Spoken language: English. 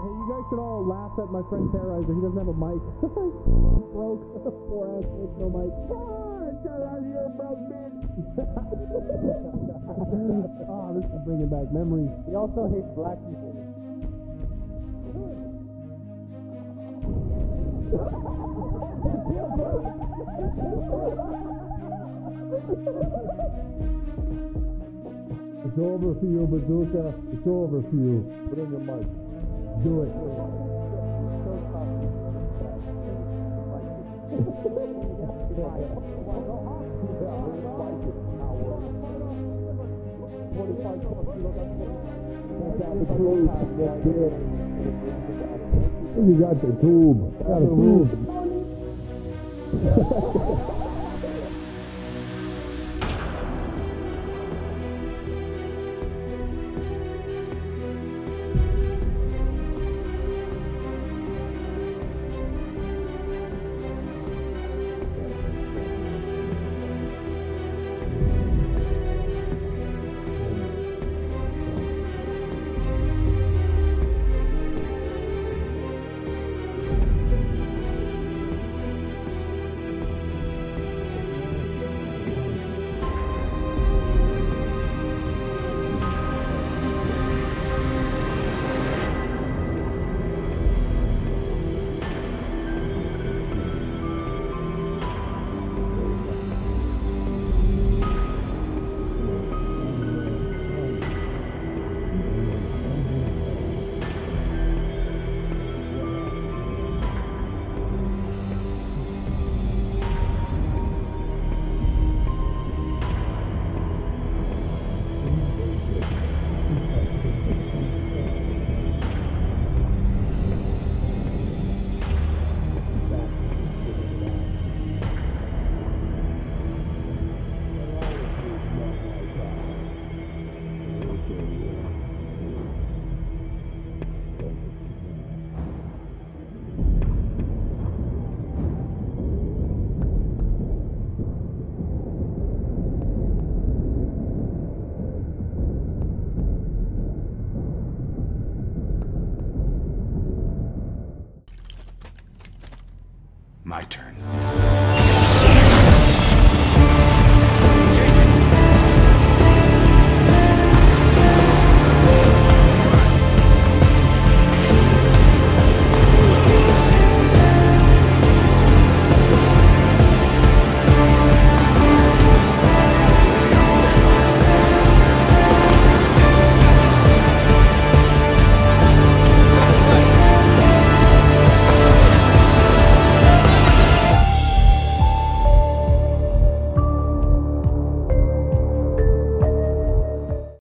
you guys should all laugh at my friend Terrorizer. He doesn't have a mic. Broke. Poor ass bitch, no mic. Terrorizer, broke bitch. Oh, this is bringing back memories. He also hates black people. It's over for you, Bazooka. It's over for you. Put in your mic. Do it. You got the tube. Got a tube. My turn.